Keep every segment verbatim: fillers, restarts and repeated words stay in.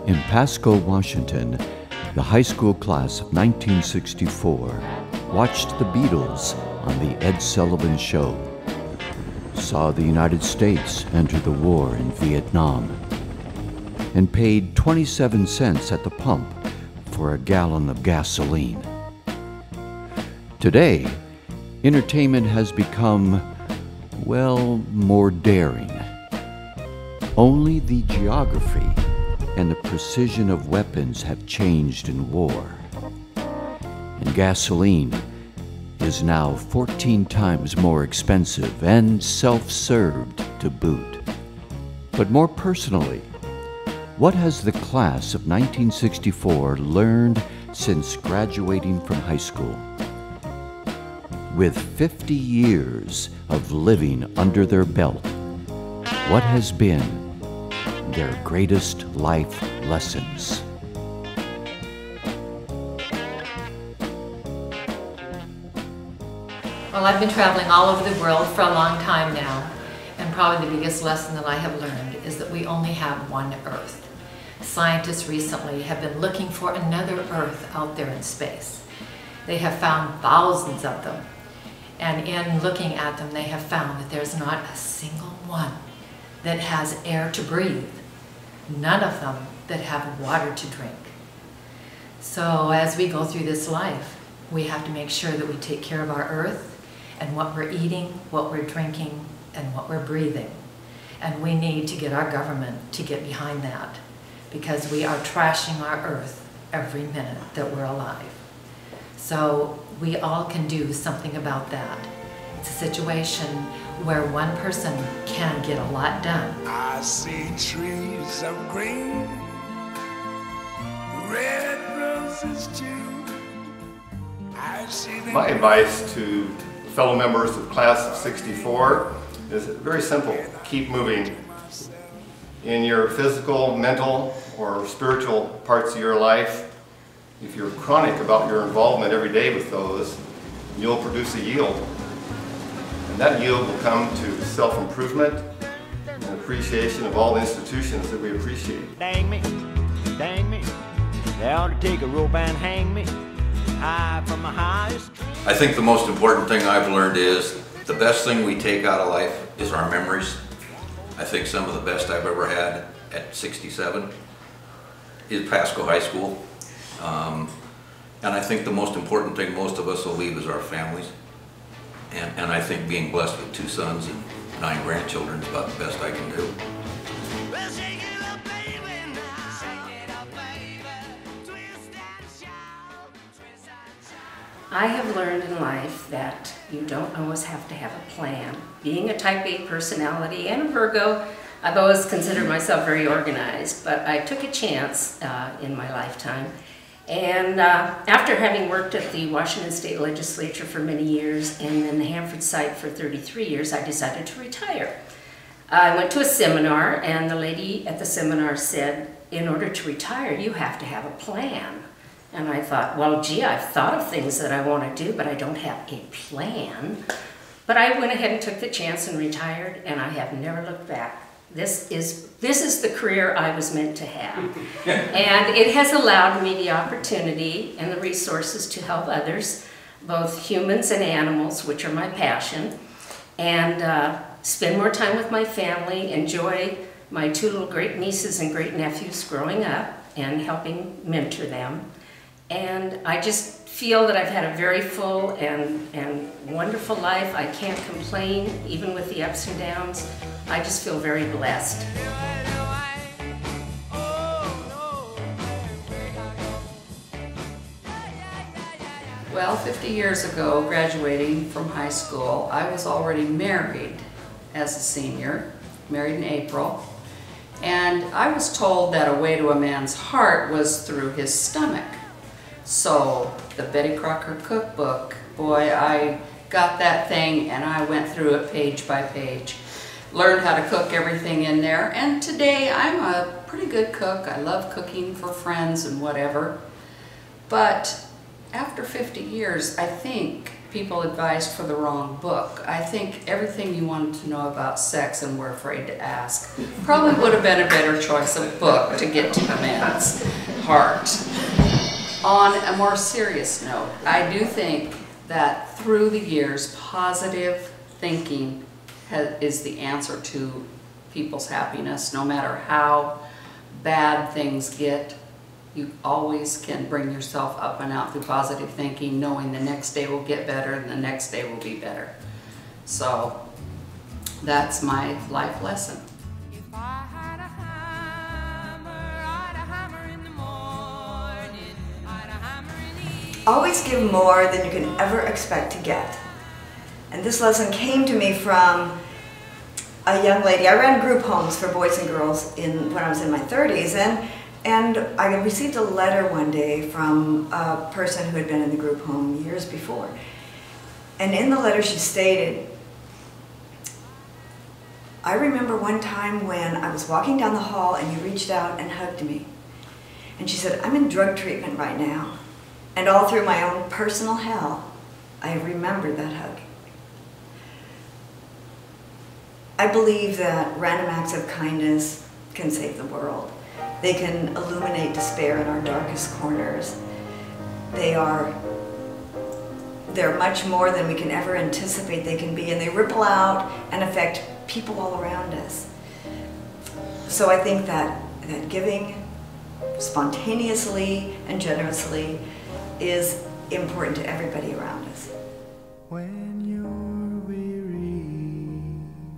In Pasco, Washington, the high school class of nineteen sixty-four watched the Beatles on the Ed Sullivan Show, saw the United States enter the war in Vietnam, and paid twenty-seven cents at the pump for a gallon of gasoline. Today, entertainment has become, well, more daring. Only the geography and the precision of weapons have changed in war. And gasoline is now fourteen times more expensive and self-served to boot. But more personally, what has the class of nineteen sixty-four learned since graduating from high school? With fifty years of living under their belt, what has been their greatest life lessons? Well, I've been traveling all over the world for a long time now, and probably the biggest lesson that I have learned is that we only have one Earth. Scientists recently have been looking for another Earth out there in space. They have found thousands of them, and in looking at them, they have found that there's not a single one that has air to breathe, none of them that have water to drink. So as we go through this life, we have to make sure that we take care of our Earth and what we're eating, what we're drinking, and what we're breathing. And we need to get our government to get behind that, because we are trashing our Earth every minute that we're alive. So we all can do something about that. It's a situation where one person can get a lot done. I see trees of green, red roses too. I see them. My advice to fellow members of class of sixty-four is very simple. Keep moving. In your physical, mental, or spiritual parts of your life, if you're chronic about your involvement every day with those, you'll produce a yield. And that yield will come to self-improvement and appreciation of all the institutions that we appreciate. Dang me, dang me, they ought to take a rope and hang me high from the highest. I think the most important thing I've learned is the best thing we take out of life is our memories. I think some of the best I've ever had at sixty-seven is Pasco High School. Um, and I think the most important thing most of us will leave is our families. And, and I think being blessed with two sons and nine grandchildren is about the best I can do. I have learned in life that you don't always have to have a plan. Being a type A personality and a Virgo, I've always considered myself very organized, but I took a chance uh, in my lifetime. And uh, after having worked at the Washington State Legislature for many years and in the Hanford site for thirty-three years, I decided to retire. I went to a seminar, and the lady at the seminar said, in order to retire, you have to have a plan. And I thought, well, gee, I've thought of things that I want to do, but I don't have a plan. But I went ahead and took the chance and retired, and I have never looked back. This is, this is the career I was meant to have. And it has allowed me the opportunity and the resources to help others, both humans and animals, which are my passion, and uh, spend more time with my family, enjoy my two little great nieces and great nephews growing up and helping mentor them. And I just feel that I've had a very full and, and wonderful life. I can't complain, even with the ups and downs. I just feel very blessed. Well, fifty years ago, graduating from high school, I was already married as a senior, married in April. And I was told that a way to a man's heart was through his stomach. So the Betty Crocker cookbook, boy, I got that thing and I went through it page by page. Learned how to cook everything in there, and today I'm a pretty good cook. I love cooking for friends and whatever. But after fifty years, I think people advice for the wrong book. I think everything you wanted to know about sex and were afraid to ask probably would have been a better choice of book to get to the man's heart. On a more serious note, I do think that through the years, positive thinking has, is the answer to people's happiness. No matter how bad things get, you always can bring yourself up and out through positive thinking, knowing the next day will get better and the next day will be better. So that's my life lesson. If I had a hammer, I'd a hammer in the morning, I'd a hammer in the evening. Always give more than you can ever expect to get. And this lesson came to me from a young lady. I ran group homes for boys and girls in when I was in my thirties, and And I received a letter one day from a person who had been in the group home years before. And in the letter she stated, I remember one time when I was walking down the hall and you reached out and hugged me. And she said, I'm in drug treatment right now. And all through my own personal hell, I have remembered that hug. I believe that random acts of kindness can save the world. They can illuminate despair in our darkest corners. They are, they're much more than we can ever anticipate they can be, and they ripple out and affect people all around us. So I think that, that giving spontaneously and generously is important to everybody around us. When you're weary,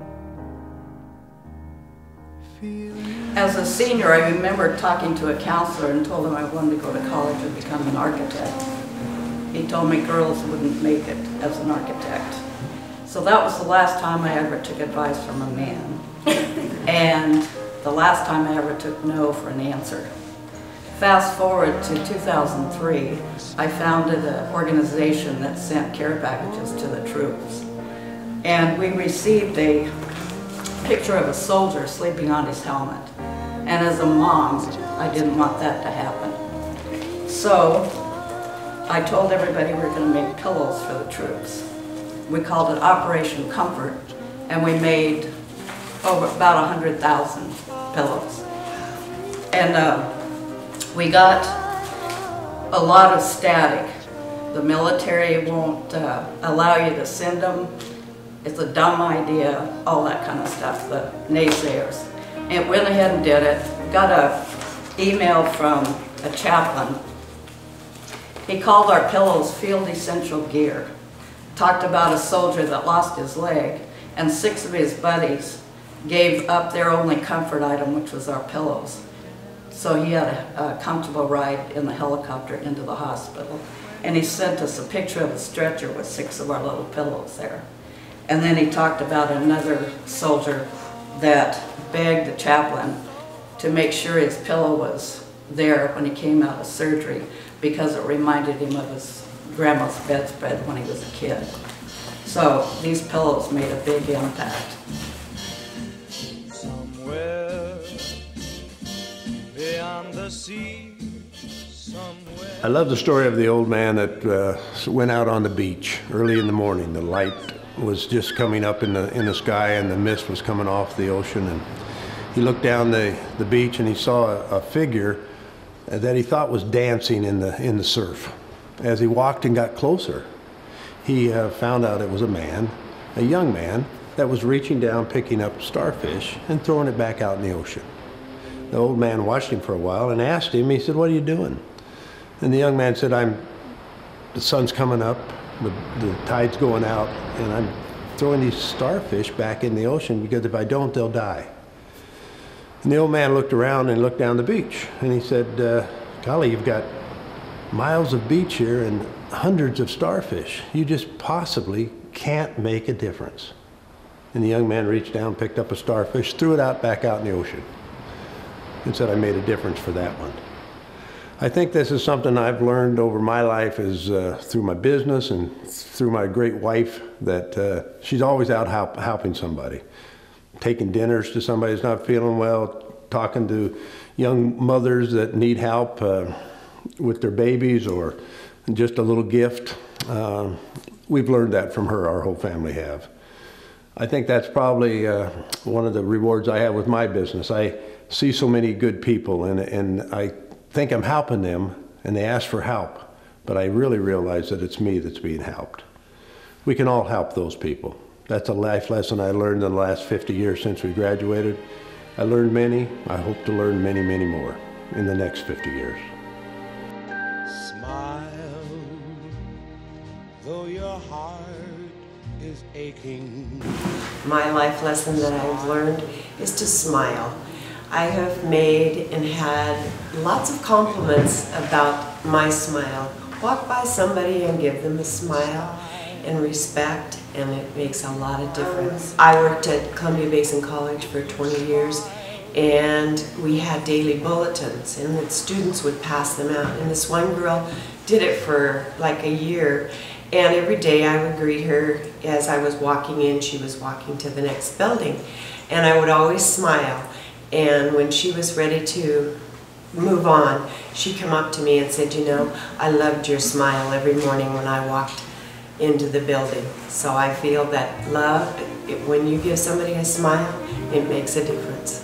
feeling As a senior, I remember talking to a counselor and told him I wanted to go to college and become an architect. He told me girls wouldn't make it as an architect. So that was the last time I ever took advice from a man. And the last time I ever took no for an answer. Fast forward to two thousand three, I founded an organization that sent care packages to the troops. And we received a picture of a soldier sleeping on his helmet. And as a mom, I didn't want that to happen. So I told everybody we were going to make pillows for the troops. We called it Operation Comfort, and we made over about one hundred thousand pillows. And uh, we got a lot of static. The military won't uh, allow you to send them. It's a dumb idea, all that kind of stuff, the naysayers. And went ahead and did it. Got a email from a chaplain. He called our pillows field essential gear. Talked about a soldier that lost his leg, and six of his buddies gave up their only comfort item, which was our pillows. So he had a, a comfortable ride in the helicopter into the hospital. And he sent us a picture of a stretcher with six of our little pillows there. And then he talked about another soldier that begged the chaplain to make sure his pillow was there when he came out of surgery because it reminded him of his grandma's bedspread when he was a kid. So these pillows made a big impact. Somewhere beyond the sea, somewhere. I love the story of the old man that uh, went out on the beach early in the morning. The light was just coming up in the in the sky and the mist was coming off the ocean, and he looked down the the beach and he saw a, a figure that he thought was dancing in the in the surf. As he walked and got closer, he uh, found out it was a man, a young man, that was reaching down, picking up starfish and throwing it back out in the ocean. The old man watched him for a while and asked him, he said, "What are you doing?" And the young man said, "I'm the sun's coming up, the, the tide's going out, and I'm throwing these starfish back in the ocean because if I don't, they'll die." And the old man looked around and looked down the beach, and he said, uh, "Golly, you've got miles of beach here and hundreds of starfish. You just possibly can't make a difference." And the young man reached down, picked up a starfish, threw it out back out in the ocean, and said, "I made a difference for that one." I think this is something I've learned over my life is uh, through my business and through my great wife, that uh, she's always out help, helping somebody. Taking dinners to somebody who's not feeling well, talking to young mothers that need help uh, with their babies, or just a little gift. Uh, we've learned that from her, our whole family have. I think that's probably uh, one of the rewards I have with my business. I see so many good people, and, and I think I'm helping them, and they ask for help, but I really realize that it's me that's being helped. We can all help those people. That's a life lesson I learned in the last fifty years since we graduated. I learned many. I hope to learn many, many more in the next fifty years. Smile, though your heart is aching. My life lesson that I've learned is to smile. I have made and had lots of compliments about my smile. Walk by somebody and give them a smile and respect, and it makes a lot of difference. I worked at Columbia Basin College for twenty years, and we had daily bulletins, and the students would pass them out. And this one girl did it for like a year, and every day I would greet her as I was walking in. She was walking to the next building, and I would always smile. And when she was ready to move on, she'd come up to me and said, you know, I loved your smile every morning when I walked into the building. So I feel that love, it, when you give somebody a smile, it makes a difference.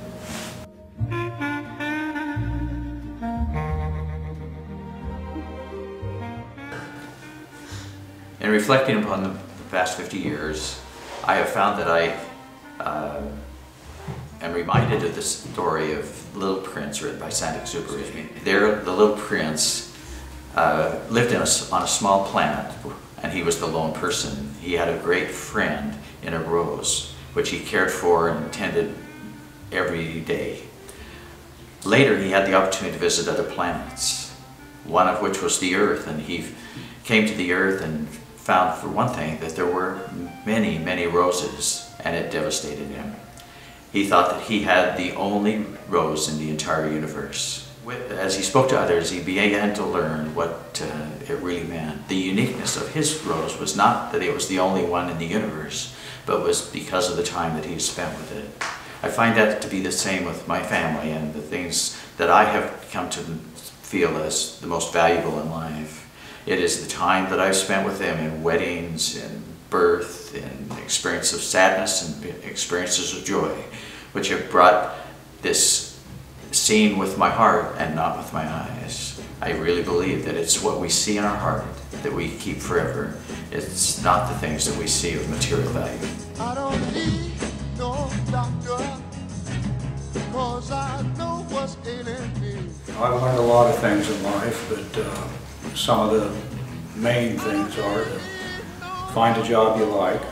In reflecting upon the past fifty years, I have found that I uh, am reminded of the story of Little Prince, written by Saint-Exupéry. There, the Little Prince uh, lived in a, on a small planet, and he was the lone person. He had a great friend in a rose, which he cared for and tended every day. Later, he had the opportunity to visit other planets, one of which was the Earth, and he came to the Earth and found, for one thing, that there were many, many roses, and it devastated him. He thought that he had the only rose in the entire universe. As he spoke to others, he began to learn what uh, it really meant. The uniqueness of his rose was not that it was the only one in the universe, but was because of the time that he spent with it. I find that to be the same with my family and the things that I have come to feel as the most valuable in life. It is the time that I've spent with them in weddings, in birth, in experiences of sadness and experiences of joy, which have brought this seen with my heart and not with my eyes. I really believe that it's what we see in our heart that we keep forever. It's not the things that we see of material value. I don't need no doctor, because I know what's ailing me. I've learned a lot of things in life, but uh, some of the main things are to find a job you like,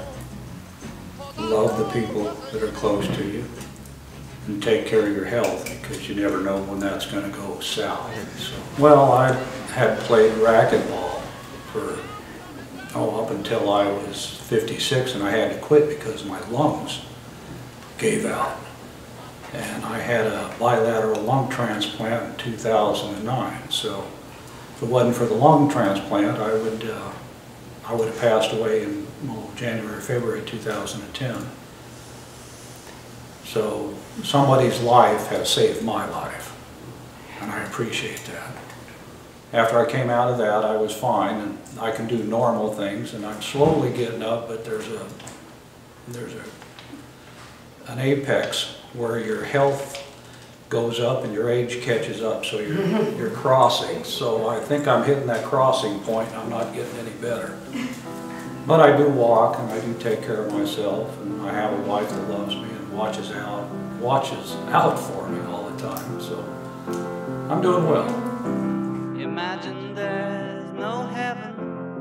love the people that are close to you, and take care of your health, because you never know when that's going to go south. So, well, I had played racquetball for, oh, up until I was fifty-six, and I had to quit because my lungs gave out. And I had a bilateral lung transplant in two thousand nine, so if it wasn't for the lung transplant, I would, uh, I would have passed away in well, January, February two thousand ten. So somebody's life has saved my life, and I appreciate that. After I came out of that, I was fine, and I can do normal things, and I'm slowly getting up, but there's a, there's a, an apex where your health goes up and your age catches up, so you're, you're crossing. So I think I'm hitting that crossing point, and I'm not getting any better. But I do walk, and I do take care of myself, and I have a wife that loves me and watches out, watches out for me all the time, so I'm doing well. Imagine there's no heaven.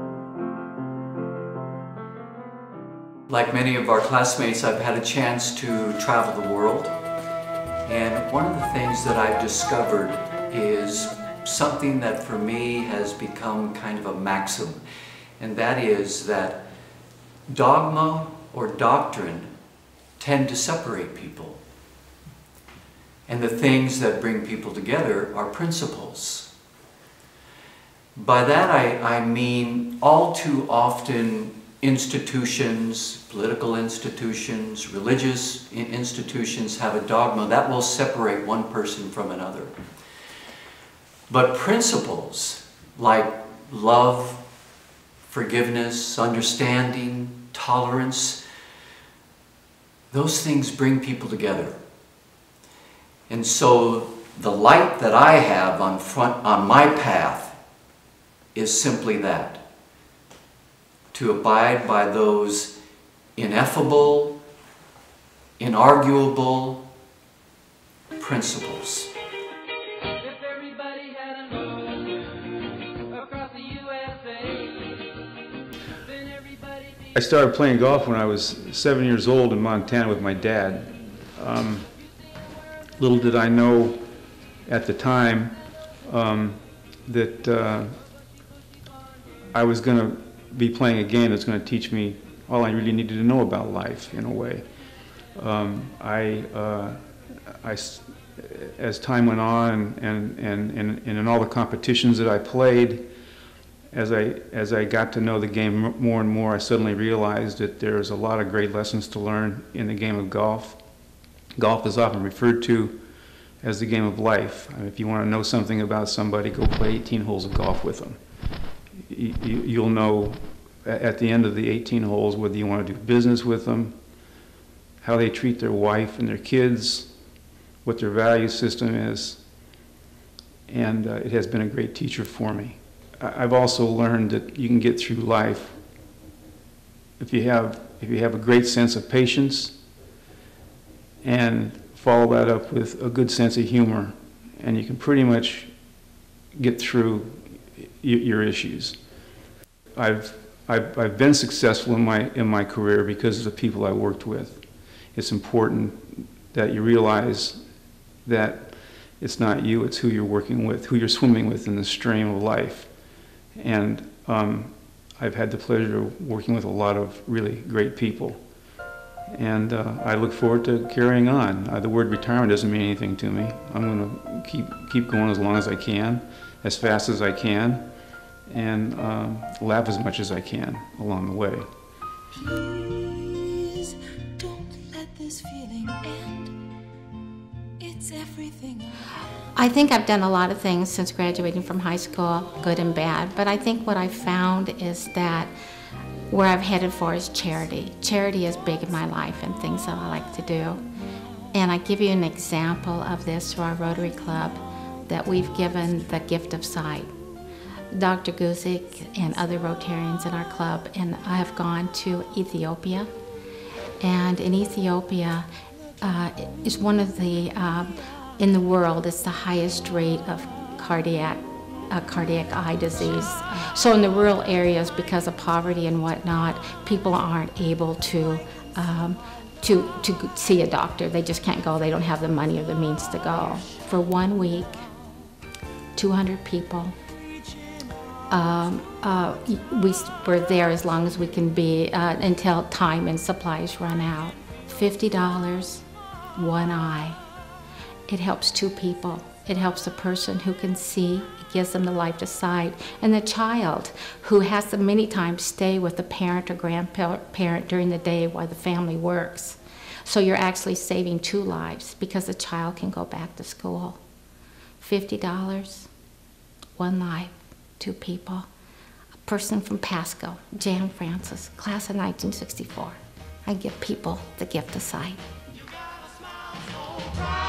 Like many of our classmates, I've had a chance to travel the world. And one of the things that I've discovered is something that for me has become kind of a maxim. And that is that dogma or doctrine tend to separate people. And the things that bring people together are principles. By that I, I mean all too often institutions, political institutions, religious institutions have a dogma that will separate one person from another. But principles like love, forgiveness, understanding, tolerance. Those things bring people together. And so the light that I have on front on my path is simply that, to abide by those ineffable, inarguable principles. If everybody had a nose across the U S A, then everybody be... I started playing golf when I was seven years old in Montana with my dad. Um, little did I know at the time um, that uh, I was going to be playing a game that's going to teach me all I really needed to know about life, in a way. Um, I, uh, I, as time went on, and, and, and, and in all the competitions that I played, as I, as I got to know the game more and more, I suddenly realized that there's a lot of great lessons to learn in the game of golf. Golf is often referred to as the game of life. I mean, if you want to know something about somebody, go play eighteen holes of golf with them. You, you, you'll know at the end of the eighteen holes whether you want to do business with them, how they treat their wife and their kids, what their value system is, and uh, it has been a great teacher for me. I've also learned that you can get through life if you have, if you have a great sense of patience and follow that up with a good sense of humor, and you can pretty much get through your issues. I've, I've, I've been successful in my, in my career because of the people I worked with. It's important that you realize that it's not you, it's who you're working with, who you're swimming with in the stream of life. And um, I've had the pleasure of working with a lot of really great people. And uh, I look forward to carrying on. Uh, the word retirement doesn't mean anything to me. I'm going to keep, keep going as long as I can, as fast as I can, and um, laugh as much as I can along the way. Please don't let this feeling end. It's everything I I think I've done a lot of things since graduating from high school, good and bad, but I think what I've found is that where I've headed for is charity. Charity is big in my life and things that I like to do. And I give you an example of this through our Rotary Club, that we've given the gift of sight. Doctor Guzik and other Rotarians in our club and I have gone to Ethiopia. And in Ethiopia uh, is one of the, um, in the world, it's the highest rate of cardiac Uh, cardiac eye disease. So in the rural areas, because of poverty and whatnot, people aren't able to um, to to see a doctor. They just can't go. They don't have the money or the means to go. For one week, two hundred people. Um, uh, we were there as long as we can be uh, until time and supplies run out. fifty dollars, one eye. It helps two people. It helps the person who can see, it gives them the life to sight, and the child who has to many times stay with the parent or grandparent during the day while the family works. So you're actually saving two lives because the child can go back to school. fifty dollars, one life, two people. A person from Pasco, Jan Francis, class of nineteen sixty-four. I give people the gift of sight. You got a smile so bright.